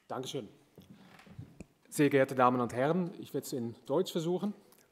Dankeschön. Sehr geehrte Damen und Herren, ich werde es in Deutsch versuchen.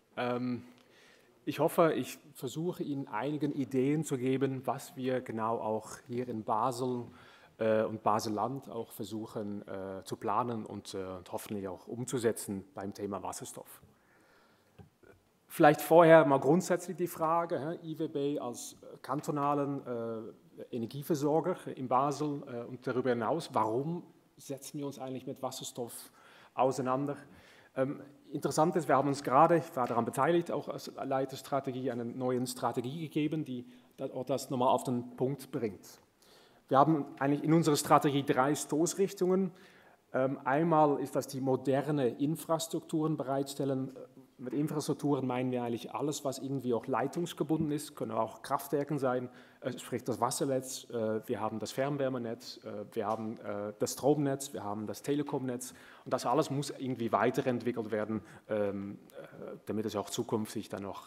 Ich hoffe, ich versuche Ihnen einige Ideen zu geben, was wir genau auch hier in Basel und Baselland auch versuchen zu planen und hoffentlich auch umzusetzen beim Thema Wasserstoff. Vielleicht vorher mal grundsätzlich die Frage, IWB als kantonalen Energieversorger in Basel und darüber hinaus, warum setzen wir uns eigentlich mit Wasserstoff auseinander? Interessant ist, wir haben uns gerade, ich war daran beteiligt, auch als Leiterstrategie, eine neue Strategie gegeben, die das nochmal auf den Punkt bringt. Wir haben eigentlich in unserer Strategie 3 Stoßrichtungen. Einmal ist das die moderne Infrastrukturen bereitstellen. Mit Infrastrukturen meinen wir eigentlich alles, was irgendwie auch leitungsgebunden ist, können auch Kraftwerken sein, sprich das Wassernetz, wir haben das Fernwärmenetz, wir haben das Stromnetz, wir haben das Telekomnetz und das alles muss irgendwie weiterentwickelt werden, damit es auch zukünftig dann noch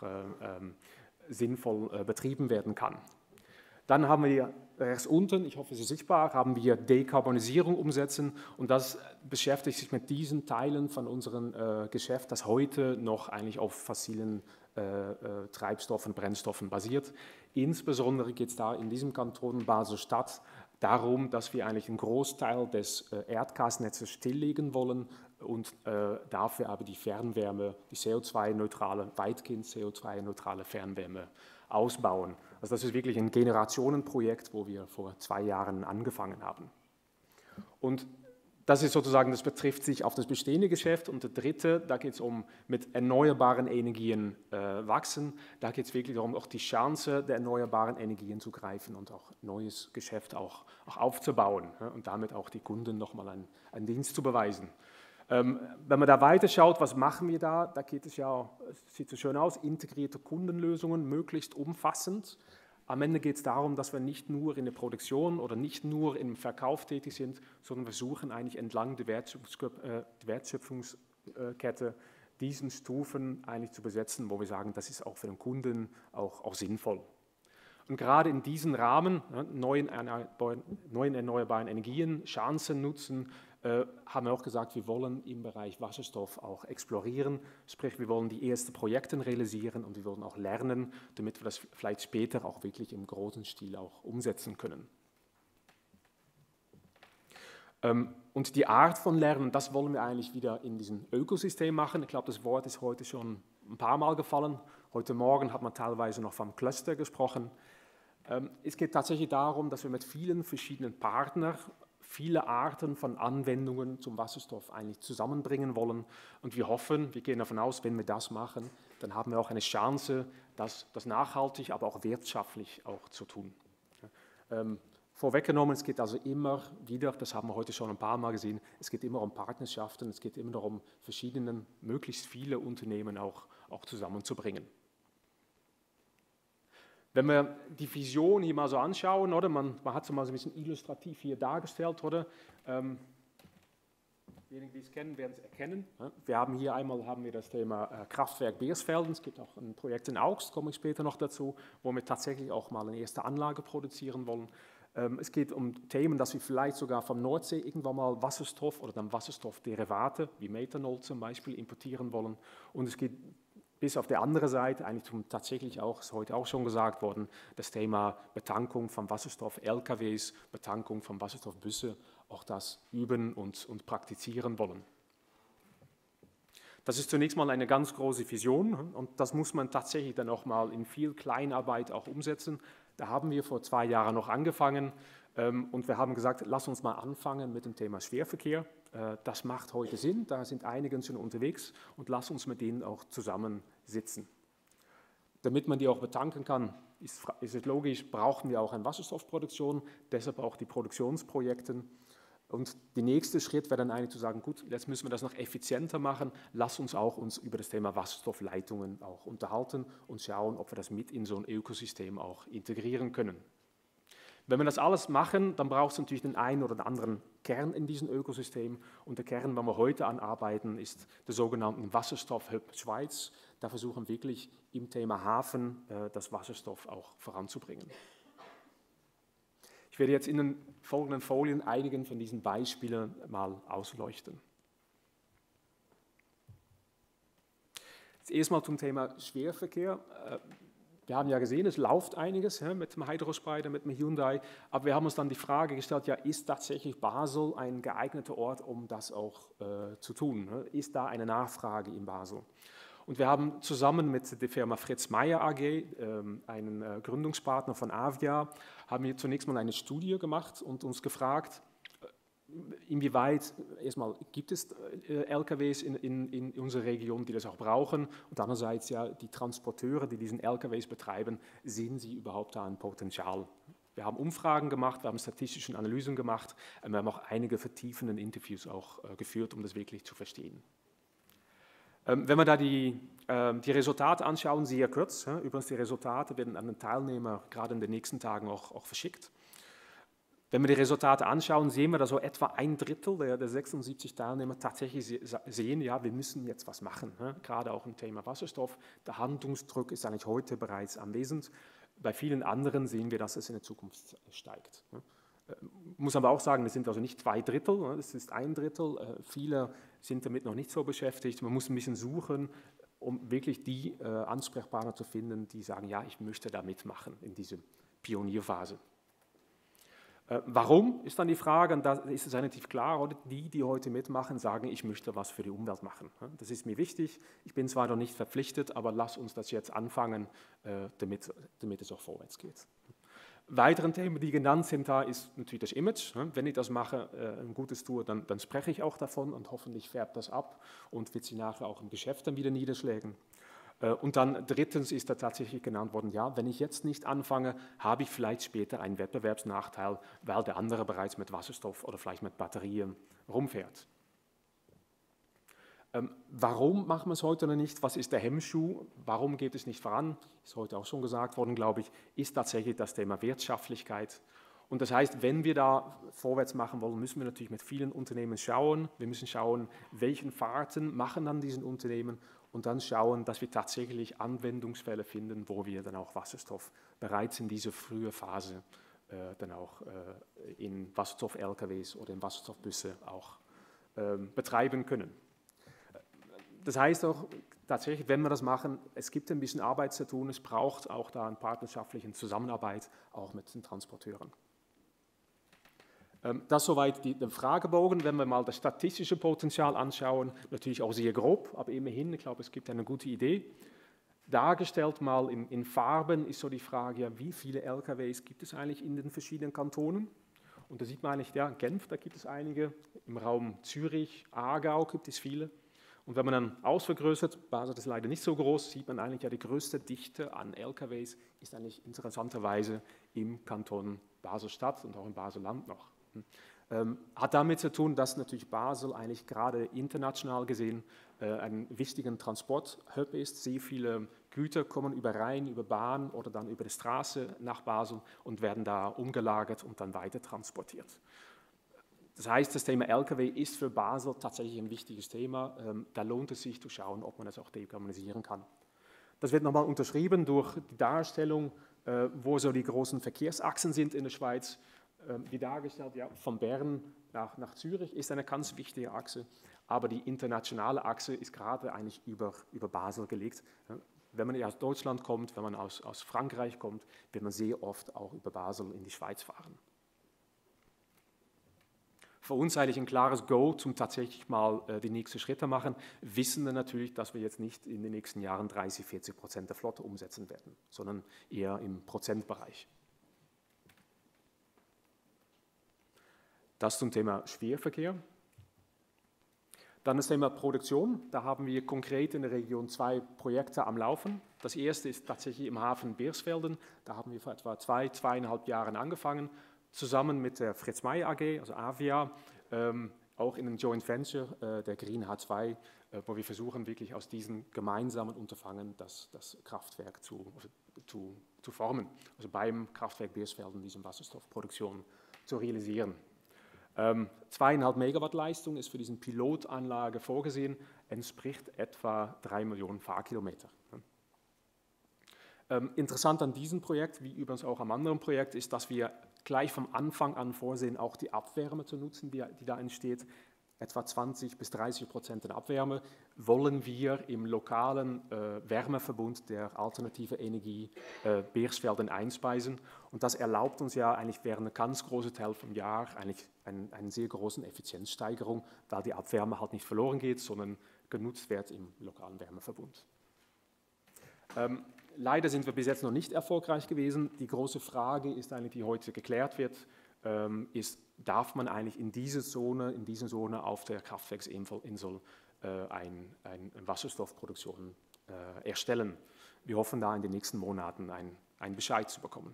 sinnvoll betrieben werden kann. Dann haben wir rechts unten, ich hoffe, es ist sichtbar, haben wir Dekarbonisierung umsetzen und das beschäftigt sich mit diesen Teilen von unserem Geschäft, das heute noch eigentlich auf fossilen Treibstoffen, Brennstoffen basiert. Insbesondere geht es da in diesem Kanton Basel-Stadt darum, dass wir eigentlich einen Großteil des Erdgasnetzes stilllegen wollen und dafür aber die Fernwärme, die CO2-neutrale, weitgehend CO2-neutrale Fernwärme ausbauen. Also das ist wirklich ein Generationenprojekt, wo wir vor 2 Jahren angefangen haben. Und das ist sozusagen, das betrifft sich auf das bestehende Geschäft. Und der dritte, da geht es um mit erneuerbaren Energien wachsen. Da geht es wirklich darum, auch die Chance der erneuerbaren Energien zu greifen und auch neues Geschäft auch aufzubauen und damit auch die Kunden nochmal einen Dienst zu beweisen. Wenn man da weiter schaut, was machen wir da? Da geht es ja, es sieht so schön aus, integrierte Kundenlösungen, möglichst umfassend. Am Ende geht es darum, dass wir nicht nur in der Produktion oder nicht nur im Verkauf tätig sind, sondern wir versuchen eigentlich entlang der Wertschöpfungskette diesen Stufen eigentlich zu besetzen, wo wir sagen, das ist auch für den Kunden auch sinnvoll. Und gerade in diesem Rahmen, neuen erneuerbaren Energien, Chancen nutzen, haben wir auch gesagt, wir wollen im Bereich Wasserstoff auch explorieren, sprich wir wollen die ersten Projekte realisieren und wir wollen auch lernen, damit wir das vielleicht später auch wirklich im großen Stil auch umsetzen können. Und die Art von Lernen, das wollen wir eigentlich wieder in diesem Ökosystem machen. Ich glaube, das Wort ist heute schon ein paar Mal gefallen. Heute Morgen hat man teilweise noch vom Cluster gesprochen. Es geht tatsächlich darum, dass wir mit vielen verschiedenen Partnern viele Arten von Anwendungen zum Wasserstoff eigentlich zusammenbringen wollen. Und wir hoffen, wir gehen davon aus, wenn wir das machen, dann haben wir auch eine Chance, das nachhaltig, aber auch wirtschaftlich auch zu tun. Vorweggenommen, es geht also immer wieder, das haben wir heute schon ein paar Mal gesehen, es geht immer um Partnerschaften, es geht immer darum, möglichst viele Unternehmen auch zusammenzubringen. Wenn wir die Vision hier mal so anschauen, oder? Man hat es mal so ein bisschen illustrativ hier dargestellt, oder? Diejenigen, die es kennen, werden es erkennen. Wir haben hier einmal das Thema Kraftwerk Beersfelden. Es gibt auch ein Projekt in Augst, komme ich später noch dazu, wo wir tatsächlich auch mal eine erste Anlage produzieren wollen. Es geht um Themen, dass wir vielleicht sogar vom Nordsee irgendwann mal Wasserstoff oder dann Wasserstoffderivate, wie Methanol zum Beispiel, importieren wollen. Und es geht bis auf der anderen Seite, eigentlich tatsächlich auch, ist heute auch schon gesagt worden, das Thema Betankung von Wasserstoff-LKWs, Betankung von Wasserstoffbusse, auch das üben und praktizieren wollen. Das ist zunächst mal eine ganz große Vision und das muss man tatsächlich dann auch mal in viel Kleinarbeit auch umsetzen. Da haben wir vor 2 Jahren noch angefangen und wir haben gesagt, lass uns mal anfangen mit dem Thema Schwerverkehr. Das macht heute Sinn, da sind einige schon unterwegs und lass uns mit denen auch zusammensitzen. Damit man die auch betanken kann, ist es logisch, brauchen wir auch eine Wasserstoffproduktion, deshalb auch die Produktionsprojekte. Und der nächste Schritt wäre dann eigentlich zu sagen, gut, jetzt müssen wir das noch effizienter machen, lass uns auch über das Thema Wasserstoffleitungen auch unterhalten und schauen, ob wir das mit in so ein Ökosystem auch integrieren können. Wenn wir das alles machen, dann braucht es natürlich den einen oder anderen Kern in diesem Ökosystem. Und der Kern, den wir heute anarbeiten, ist der sogenannte Wasserstoff-Hub Schweiz. Da versuchen wir wirklich im Thema Hafen das Wasserstoff auch voranzubringen. Ich Ich werde jetzt in den folgenden Folien einigen von diesen Beispielen mal ausleuchten. Jetzt erstmal zum Thema Schwerverkehr. Wir haben ja gesehen, es läuft einiges mit dem Hydrospider, mit dem Hyundai, aber wir haben uns dann die Frage gestellt, ja, ist tatsächlich Basel ein geeigneter Ort, um das auch zu tun? Ist da eine Nachfrage in Basel? Und wir haben zusammen mit der Firma Fritz Meier AG, einen Gründungspartner von Avia, haben wir zunächst mal eine Studie gemacht und uns gefragt, inwieweit, erstmal gibt es LKWs in unserer Region, die das auch brauchen, und andererseits ja die Transporteure, die diesen LKWs betreiben, sehen sie überhaupt da ein Potenzial? Wir haben Umfragen gemacht, wir haben statistische Analysen gemacht, wir haben auch einige vertiefende Interviews auch geführt, um das wirklich zu verstehen. Wenn wir da die Resultate anschauen, sehr kurz, übrigens die Resultate werden an den Teilnehmer gerade in den nächsten Tagen auch verschickt. Wenn wir die Resultate anschauen, sehen wir, dass so etwa ein Drittel der 76 Teilnehmer tatsächlich sehen, ja, wir müssen jetzt was machen, gerade auch im Thema Wasserstoff. Der Handlungsdruck ist eigentlich heute bereits anwesend. Bei vielen anderen sehen wir, dass es in der Zukunft steigt. Muss aber auch sagen, das sind also nicht 2 Drittel, das ist 1 Drittel. Viele sind damit noch nicht so beschäftigt. Man muss ein bisschen suchen, um wirklich die Ansprechpartner zu finden, die sagen, ja, ich möchte da mitmachen in dieser Pionierphase. Warum, ist dann die Frage, und da ist es relativ klar, oder? Die heute mitmachen, sagen, ich möchte was für die Umwelt machen. Das ist mir wichtig, ich bin zwar noch nicht verpflichtet, aber lass uns das jetzt anfangen, damit es auch vorwärts geht. Weitere Themen, die genannt sind, da ist natürlich das Image. Wenn ich das mache, ein Gutes tue, dann spreche ich auch davon und hoffentlich färbt das ab und wird sich nachher auch im Geschäft dann wieder niederschlagen. Und dann drittens ist da tatsächlich genannt worden, ja, wenn ich jetzt nicht anfange, habe ich vielleicht später einen Wettbewerbsnachteil, weil der andere bereits mit Wasserstoff oder vielleicht mit Batterien rumfährt. Warum machen wir es heute noch nicht? Was ist der Hemmschuh? Warum geht es nicht voran? Ist heute auch schon gesagt worden, glaube ich, ist tatsächlich das Thema Wirtschaftlichkeit. Und das heißt, wenn wir da vorwärts machen wollen, müssen wir natürlich mit vielen Unternehmen schauen. Wir müssen schauen, welchen Fahrten machen dann diese Unternehmen und dann schauen, dass wir tatsächlich Anwendungsfälle finden, wo wir dann auch Wasserstoff bereits in dieser frühen Phase dann auch in Wasserstoff-LKWs oder in Wasserstoffbusse auch betreiben können. Das heißt auch tatsächlich, wenn wir das machen, es gibt ein bisschen Arbeit zu tun, es braucht auch da eine partnerschaftliche Zusammenarbeit, auch mit den Transporteuren. Das soweit der Fragebogen. Wenn wir mal das statistische Potenzial anschauen, natürlich auch sehr grob, aber immerhin, ich glaube, es gibt eine gute Idee. Dargestellt mal in Farben ist so die Frage, ja, wie viele LKWs gibt es eigentlich in den verschiedenen Kantonen? Und da sieht man eigentlich, ja, in Genf, da gibt es einige, im Raum Zürich, Aargau gibt es viele. Und wenn man dann ausvergrößert, Basel ist leider nicht so groß, sieht man eigentlich, ja, die größte Dichte an LKWs ist eigentlich interessanterweise im Kanton Basel-Stadt und auch im Basel-Land noch. Hat damit zu tun, dass natürlich Basel eigentlich gerade international gesehen ein wichtiger Transporthub ist. Sehr viele Güter kommen über Rhein, über Bahn oder dann über die Straße nach Basel und werden da umgelagert und dann weiter transportiert. Das heißt, das Thema LKW ist für Basel tatsächlich ein wichtiges Thema. Da lohnt es sich zu schauen, ob man das auch dekarbonisieren kann. Das wird nochmal unterschrieben durch die Darstellung, wo so die großen Verkehrsachsen sind in der Schweiz. Wie dargestellt, ja, von Bern nach Zürich ist eine ganz wichtige Achse, aber die internationale Achse ist gerade eigentlich über Basel gelegt. Wenn man aus Deutschland kommt, wenn man aus Frankreich kommt, wird man sehr oft auch über Basel in die Schweiz fahren. Für uns eigentlich ein klares Go, zum tatsächlich mal die nächsten Schritte machen, wissen wir natürlich, dass wir jetzt nicht in den nächsten Jahren 30–40% der Flotte umsetzen werden, sondern eher im Prozentbereich. Das zum Thema Schwerverkehr. Dann das Thema Produktion. Da haben wir konkret in der Region 2 Projekte am Laufen. Das erste ist tatsächlich im Hafen Beersfelden. Da haben wir vor etwa 2,5 Jahren angefangen, zusammen mit der Fritz Meier AG, also Avia, auch in einem Joint Venture, der Green H2, wo wir versuchen, wirklich aus diesen gemeinsamen Unterfangen das Kraftwerk zu formen. Also beim Kraftwerk Beersfelden diese Wasserstoffproduktion zu realisieren. 2,5 Megawatt Leistung ist für diesen Pilotanlage vorgesehen, entspricht etwa 3 Millionen Fahrkilometer. Interessant an diesem Projekt, wie übrigens auch am anderen Projekt, ist, dass wir gleich vom Anfang an vorsehen, auch die Abwärme zu nutzen, die da entsteht. Etwa 20-30% der Abwärme wollen wir im lokalen Wärmeverbund der alternative Energie Beersfelden einspeisen. Und das erlaubt uns ja eigentlich während einem ganz großen Teil vom Jahr eigentlich eine sehr große Effizienzsteigerung, da die Abwärme halt nicht verloren geht, sondern genutzt wird im lokalen Wärmeverbund. Leider sind wir bis jetzt noch nicht erfolgreich gewesen. Die große Frage ist eigentlich, die heute geklärt wird, ist, darf man eigentlich in dieser Zone auf der Kraftwerksinsel eine Wasserstoffproduktion erstellen. Wir hoffen da in den nächsten Monaten einen Bescheid zu bekommen.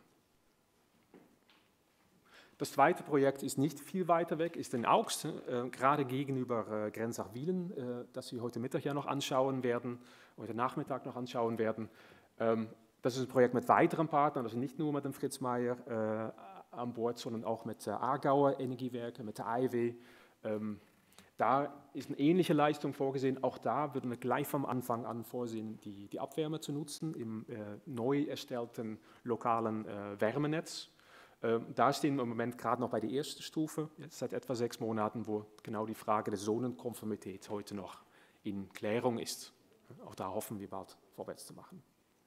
Das zweite Projekt ist nicht viel weiter weg, ist in Augst, gerade gegenüber Grenzach-Wielen, das Sie heute Mittag ja noch anschauen werden, heute Nachmittag noch anschauen werden. Das ist ein Projekt mit weiteren Partnern, also nicht nur mit dem Fritz Meier an Bord, sondern auch mit der Aargauer Energiewerke, mit der AEW. Da ist eine ähnliche Leistung vorgesehen. Auch da würden wir gleich vom Anfang an vorsehen, die Abwärme zu nutzen im neu erstellten lokalen Wärmenetz. Da stehen wir im Moment gerade noch bei der ersten Stufe, jetzt seit etwa 6 Monaten, wo genau die Frage der Zonenkonformität heute noch in Klärung ist. Auch da hoffen wir bald vorwärts zu machen.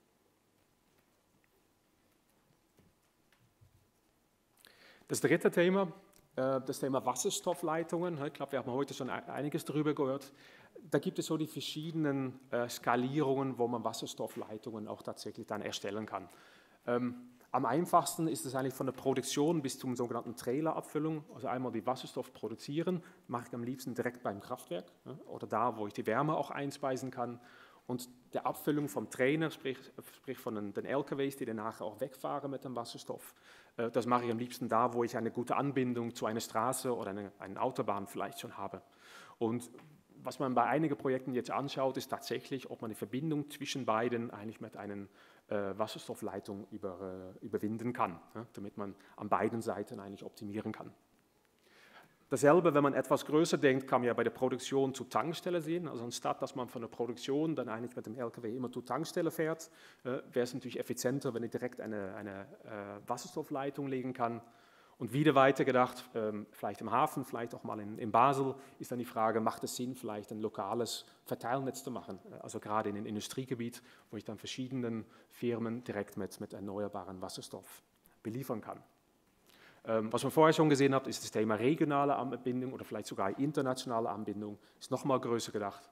Das dritte Thema, das Thema Wasserstoffleitungen. Ich glaube, wir haben heute schon einiges darüber gehört. Da gibt es so die verschiedenen Skalierungen, wo man Wasserstoffleitungen auch tatsächlich dann erstellen kann. Am einfachsten ist es eigentlich von der Produktion bis zum sogenannten Trailerabfüllung, also einmal die Wasserstoff produzieren, mache ich am liebsten direkt beim Kraftwerk oder da, wo ich die Wärme auch einspeisen kann. Und der Abfüllung vom Trainer, sprich von den LKWs, die dann nachher auch wegfahren mit dem Wasserstoff, das mache ich am liebsten da, wo ich eine gute Anbindung zu einer Straße oder einer Autobahn vielleicht schon habe. Und was man bei einigen Projekten jetzt anschaut, ist tatsächlich, ob man die Verbindung zwischen beiden eigentlich mit einer Wasserstoffleitung überwinden kann, damit man an beiden Seiten eigentlich optimieren kann. Dasselbe, wenn man etwas größer denkt, kann man ja bei der Produktion zur Tankstelle sehen. Also anstatt, dass man von der Produktion dann eigentlich mit dem LKW immer zur Tankstelle fährt, wäre es natürlich effizienter, wenn ich direkt eine Wasserstoffleitung legen kann. Und wieder weitergedacht, vielleicht im Hafen, vielleicht auch mal in Basel, ist dann die Frage, macht es Sinn, vielleicht ein lokales Verteilnetz zu machen? Also gerade in einem Industriegebiet, wo ich dann verschiedenen Firmen direkt mit erneuerbaren Wasserstoff beliefern kann. Was man vorher schon gesehen hat, ist das Thema regionale Anbindung oder vielleicht sogar internationale Anbindung. Ist nochmal größer gedacht.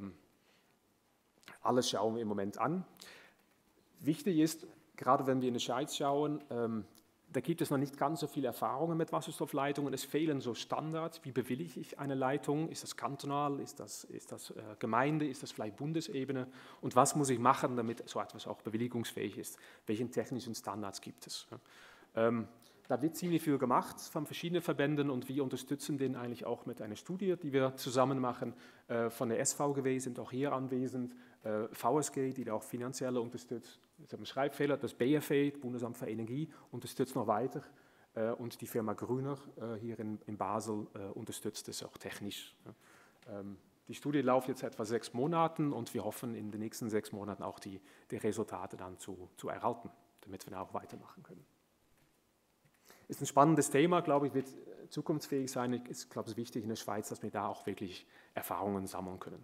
Alles schauen wir im Moment an. Wichtig ist, gerade wenn wir in die Schweiz schauen, da gibt es noch nicht ganz so viele Erfahrungen mit Wasserstoffleitungen. Es fehlen so Standards. Wie bewillige ich eine Leitung? Ist das kantonal? Ist das Gemeinde? Ist das vielleicht Bundesebene? Und was muss ich machen, damit so etwas auch bewilligungsfähig ist? Welche technischen Standards gibt es? Da wird ziemlich viel gemacht von verschiedenen Verbänden und wir unterstützen den eigentlich auch mit einer Studie, die wir zusammen machen. Von der SVGW sind auch hier anwesend, VSG, die da auch finanziell unterstützt. Ich habe einen Schreibfehler, das BFE, Bundesamt für Energie, unterstützt noch weiter und die Firma Grüner hier in Basel unterstützt es auch technisch. Die Studie läuft jetzt etwa 6 Monaten und wir hoffen in den nächsten 6 Monaten auch die Resultate dann zu erhalten, damit wir dann auch weitermachen können. Ist ein spannendes Thema, glaube ich, wird zukunftsfähig sein. Es ist, glaube ich, wichtig in der Schweiz, dass wir da auch wirklich Erfahrungen sammeln können.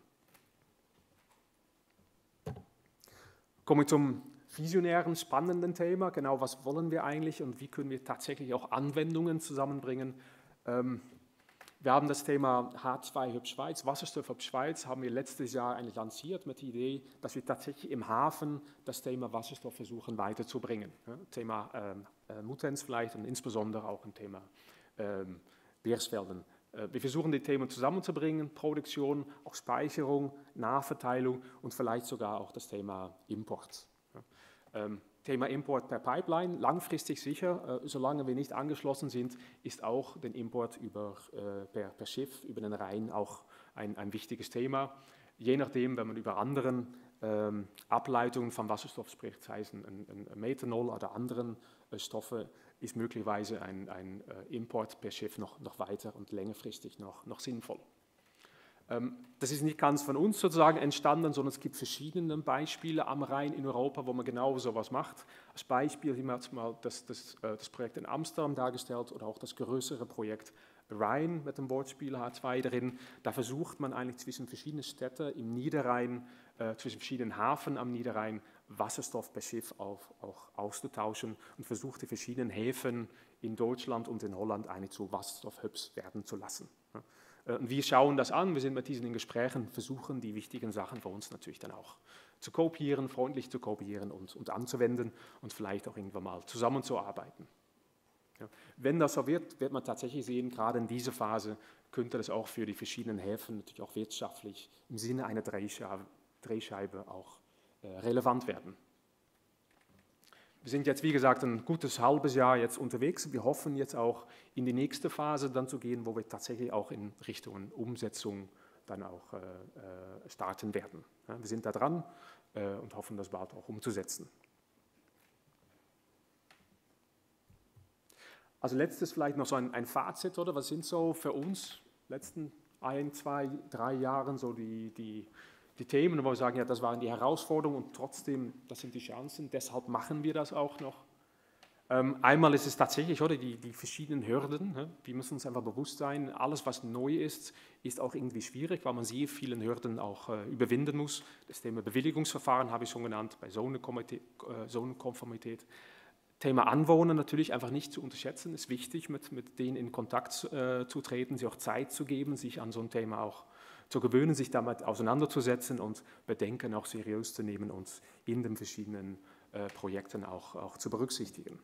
Kommen wir zum visionären, spannenden Thema. Genau, was wollen wir eigentlich und wie können wir tatsächlich auch Anwendungen zusammenbringen? Wir haben das Thema H2 Hub Schweiz, Wasserstoff Hub Schweiz, haben wir letztes Jahr eigentlich lanciert mit der Idee, dass wir tatsächlich im Hafen das Thema Wasserstoff versuchen weiterzubringen. Thema Muttenz vielleicht und insbesondere auch ein Thema Beersfelden. Wir versuchen die Themen zusammenzubringen, Produktion, auch Speicherung, Nahverteilung und vielleicht sogar auch das Thema Import. Thema Import per Pipeline, langfristig sicher, solange wir nicht angeschlossen sind, ist auch der Import per Schiff über den Rhein auch ein wichtiges Thema. Je nachdem, wenn man über anderen Ableitungen von Wasserstoff spricht, sei es ein Methanol oder anderen Stoffe, ist möglicherweise ein Import per Schiff noch weiter und längerfristig noch sinnvoll. Das ist nicht ganz von uns sozusagen entstanden, sondern es gibt verschiedene Beispiele am Rhein in Europa, wo man genau sowas macht. Als Beispiel haben wir jetzt mal das Projekt in Amsterdam dargestellt oder auch das größere Projekt Rhine mit dem Wortspiel H2 drin. Da versucht man eigentlich zwischen verschiedenen Städten im Niederrhein, zwischen verschiedenen Hafen am Niederrhein, Wasserstoff per Schiff auch auszutauschen und versucht die verschiedenen Häfen in Deutschland und in Holland eigentlich zu Wasserstoff-Hubs werden zu lassen. Und wir schauen das an, wir sind mit diesen in Gesprächen, versuchen die wichtigen Sachen für uns natürlich dann auch zu kopieren, freundlich zu kopieren und anzuwenden und vielleicht auch irgendwann mal zusammenzuarbeiten. Ja. Wenn das so wird, wird man tatsächlich sehen, gerade in dieser Phase könnte das auch für die verschiedenen Häfen natürlich auch wirtschaftlich im Sinne einer Drehscheibe auch relevant werden. Wir sind jetzt, wie gesagt, ein gutes halbes Jahr jetzt unterwegs. Wir hoffen jetzt auch in die nächste Phase dann zu gehen, wo wir tatsächlich auch in Richtung Umsetzung dann auch starten werden. Ja, wir sind da dran und hoffen, das bald auch umzusetzen. Also letztes vielleicht noch so ein Fazit, oder? Was sind so für uns letzten 1, 2, 3 Jahren so die Themen, wo wir sagen, ja, das waren die Herausforderungen und trotzdem, das sind die Chancen, deshalb machen wir das auch noch. Einmal ist es tatsächlich, oder, die verschiedenen Hürden, wir müssen uns einfach bewusst sein, alles was neu ist, ist auch irgendwie schwierig, weil man sehr vielen Hürden auch überwinden muss. Das Thema Bewilligungsverfahren habe ich schon genannt, bei Zonenkonformität. Thema Anwohner natürlich einfach nicht zu unterschätzen, ist wichtig, mit denen in Kontakt zu treten, sie auch Zeit zu geben, sich an so ein Thema auch zu gewöhnen, sich damit auseinanderzusetzen und Bedenken auch seriös zu nehmen und in den verschiedenen Projekten auch zu berücksichtigen.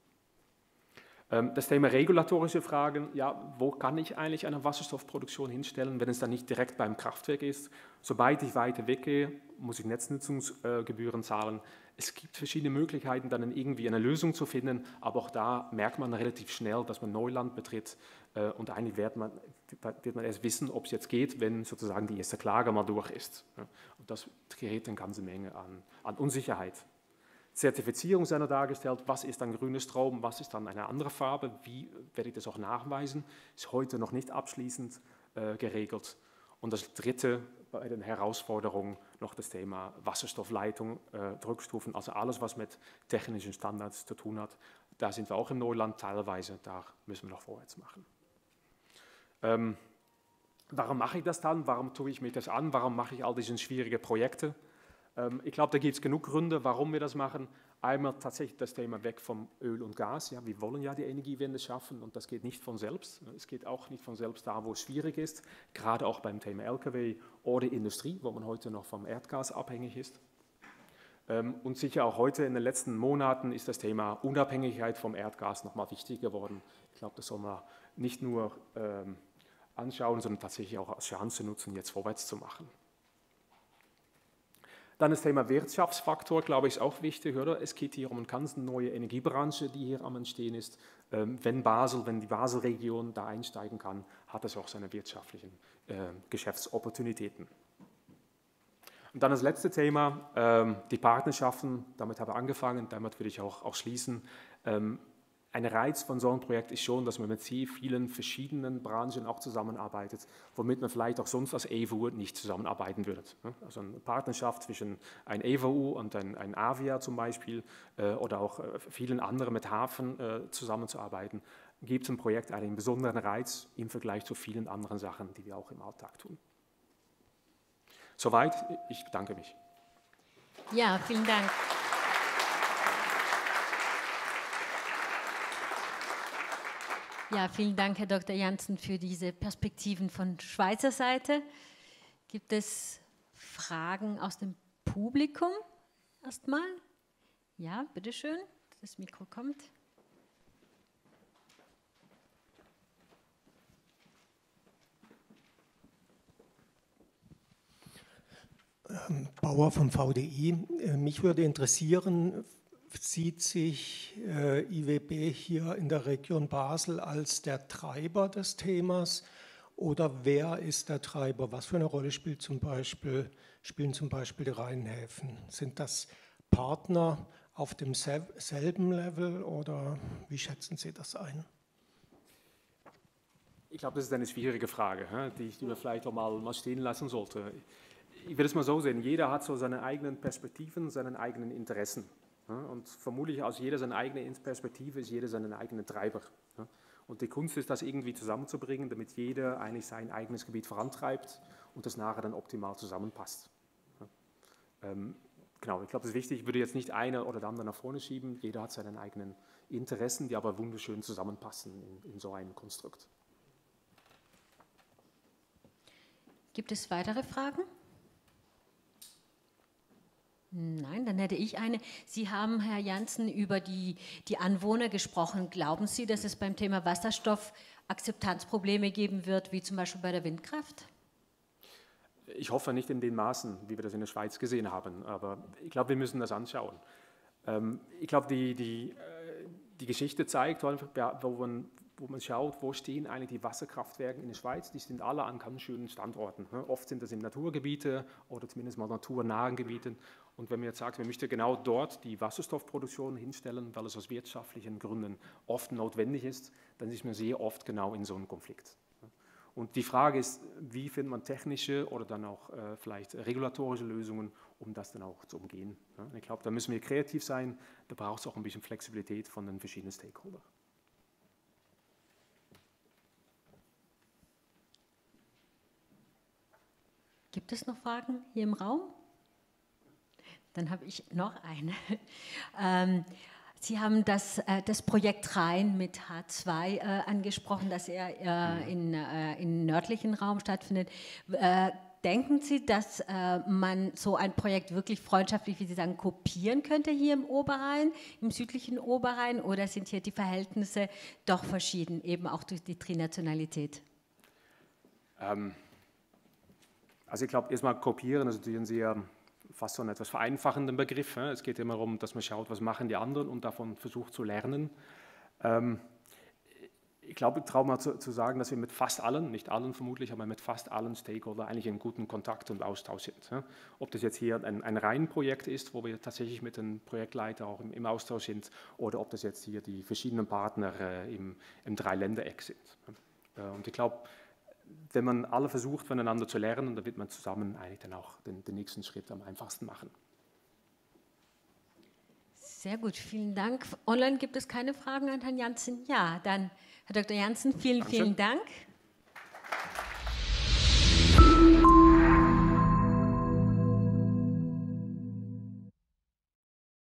Das Thema regulatorische Fragen, ja, wo kann ich eigentlich eine Wasserstoffproduktion hinstellen, wenn es dann nicht direkt beim Kraftwerk ist? Sobald ich weiter weggehe, muss ich Netznutzungsgebühren zahlen. Es gibt verschiedene Möglichkeiten, dann irgendwie eine Lösung zu finden, aber auch da merkt man relativ schnell, dass man Neuland betritt und eigentlich wird man erst wissen, ob es jetzt geht, wenn sozusagen die erste Klage mal durch ist. Und das gerät eine ganze Menge an Unsicherheit. Zertifizierung sind dargestellt, was ist dann grüner Strom, was ist dann eine andere Farbe, wie werde ich das auch nachweisen, ist heute noch nicht abschließend geregelt. Und das dritte bei den Herausforderungen noch das Thema Wasserstoffleitung, Druckstufen, also alles, was mit technischen Standards zu tun hat. Da sind wir auch im Neuland teilweise, da müssen wir noch vorwärts machen. Warum mache ich das dann? Warum tue ich mir das an? Warum mache ich all diese schwierigen Projekte? Ich glaube, da gibt es genug Gründe, warum wir das machen. Einmal tatsächlich das Thema weg vom Öl und Gas. Ja, wir wollen ja die Energiewende schaffen und das geht nicht von selbst. Es geht auch nicht von selbst da, wo es schwierig ist, gerade auch beim Thema LKW oder Industrie, wo man heute noch vom Erdgas abhängig ist. Und sicher auch heute in den letzten Monaten ist das Thema Unabhängigkeit vom Erdgas nochmal wichtig geworden. Ich glaube, das soll man nicht nur anschauen, sondern tatsächlich auch als Chance nutzen, jetzt vorwärts zu machen. Dann das Thema Wirtschaftsfaktor, glaube ich, ist auch wichtig, oder? Es geht hier um eine ganz neue Energiebranche, die hier am Entstehen ist. Wenn die Basel-Region da einsteigen kann, hat es auch seine wirtschaftlichen Geschäftsopportunitäten. Und dann das letzte Thema, die Partnerschaften, damit habe ich angefangen, damit will ich auch schließen. Ein Reiz von so einem Projekt ist schon, dass man mit sehr vielen verschiedenen Branchen auch zusammenarbeitet, womit man vielleicht auch sonst als EWU nicht zusammenarbeiten würde. Also eine Partnerschaft zwischen ein EWU und ein AVIA zum Beispiel oder auch vielen anderen mit Hafen zusammenzuarbeiten, gibt im Projekt einen besonderen Reiz im Vergleich zu vielen anderen Sachen, die wir auch im Alltag tun. Soweit, ich bedanke mich. Ja, vielen Dank. Ja, vielen Dank, Herr Dr. Janssen, für diese Perspektiven von Schweizer Seite. Gibt es Fragen aus dem Publikum erstmal? Ja, bitteschön, das Mikro kommt. Bauer vom VDI. Mich würde interessieren, sieht sich IWB hier in der Region Basel als der Treiber des Themas oder wer ist der Treiber? Was für eine Rolle spielen zum Beispiel die Rheinhäfen? Sind das Partner auf demselben Level oder wie schätzen Sie das ein? Ich glaube, das ist eine schwierige Frage, die wir vielleicht auch mal stehen lassen sollten. Ich will es mal so sehen, jeder hat so seine eigenen Perspektiven, seine eigenen Interessen. Und vermutlich aus jeder seine eigene Perspektive ist jeder seinen eigenen Treiber. Und die Kunst ist, das irgendwie zusammenzubringen, damit jeder eigentlich sein eigenes Gebiet vorantreibt und das nachher dann optimal zusammenpasst. Genau, ich glaube, das ist wichtig. Ich würde jetzt nicht einer oder der andere nach vorne schieben. Jeder hat seine eigenen Interessen, die aber wunderschön zusammenpassen in so einem Konstrukt. Gibt es weitere Fragen? Nein, dann hätte ich eine. Sie haben, Herr Janssen, über die Anwohner gesprochen. Glauben Sie, dass es beim Thema Wasserstoff Akzeptanzprobleme geben wird, wie zum Beispiel bei der Windkraft? Ich hoffe nicht in den Maßen, wie wir das in der Schweiz gesehen haben, aber ich glaube, wir müssen das anschauen. Ich glaube, die Geschichte zeigt, wo man schaut, wo stehen eigentlich die Wasserkraftwerke in der Schweiz, die sind alle an ganz schönen Standorten. Oft sind das in Naturgebiete oder zumindest mal naturnahen Gebieten. Und wenn man jetzt sagt, wir möchten genau dort die Wasserstoffproduktion hinstellen, weil es aus wirtschaftlichen Gründen oft notwendig ist, dann ist man sehr oft genau in so einem Konflikt. Und die Frage ist, wie findet man technische oder dann auch vielleicht regulatorische Lösungen, um das dann auch zu umgehen. Ich glaube, da müssen wir kreativ sein, da braucht es auch ein bisschen Flexibilität von den verschiedenen Stakeholdern. Gibt es noch Fragen hier im Raum? Dann habe ich noch eine. Sie haben das Projekt Rhein mit H2 angesprochen, das im nördlichen Raum stattfindet. Denken Sie, dass man so ein Projekt wirklich freundschaftlich, wie Sie sagen, kopieren könnte hier im Oberrhein, im südlichen Oberrhein, oder sind hier die Verhältnisse doch verschieden, eben auch durch die Trinationalität? Also ich glaube, erstmal kopieren ist natürlich ein sehr fast so einen etwas vereinfachenden Begriff. Es geht immer darum, dass man schaut, was machen die anderen und davon versucht zu lernen. Ich glaube, ich traue mal zu sagen, dass wir mit fast allen, nicht allen vermutlich, aber mit fast allen Stakeholdern eigentlich in guten Kontakt und Austausch sind. Ob das jetzt hier ein Rheinprojekt ist, wo wir tatsächlich mit dem Projektleiter auch im Austausch sind, oder ob das jetzt hier die verschiedenen Partner im Dreiländereck sind. Und ich glaube, wenn man alle versucht, voneinander zu lernen, dann wird man zusammen eigentlich dann auch den nächsten Schritt am einfachsten machen. Sehr gut, vielen Dank. Online gibt es keine Fragen an Herrn Janssen? Ja, dann Herr Dr. Janssen, vielen Dank.